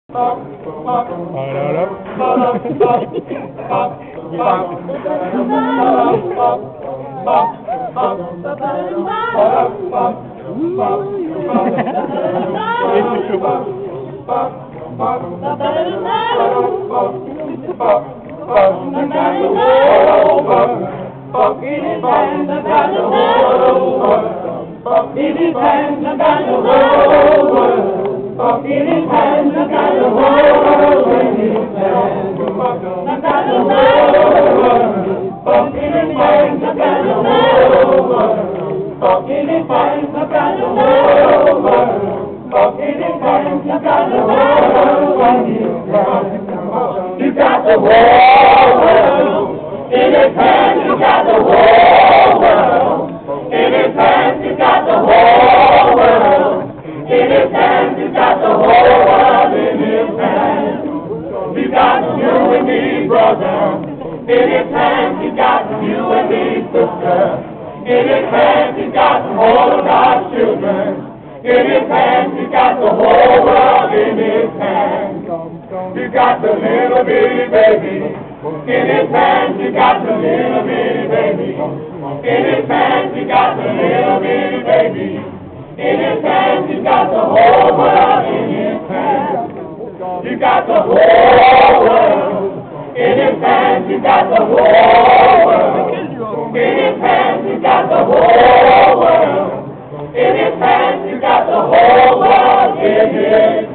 You got the whole world in his hands. You got the whole world in his hands. You got the whole world in his hands. You got the whole world in his hands. You got you and me, brother. In his hands, you got you and me, sister. In his hands, you got all of God's children. In his hands, you got the whole world in his hands. You got the little bitty baby. In his hands, you got the little bitty baby. In his hands, you got the little bitty baby. In his hands, you got the whole world in his hands. You got the whole world. In his hands, you got the whole world. In his hands, you got the whole world. In his hands, you got the whole world in his hands.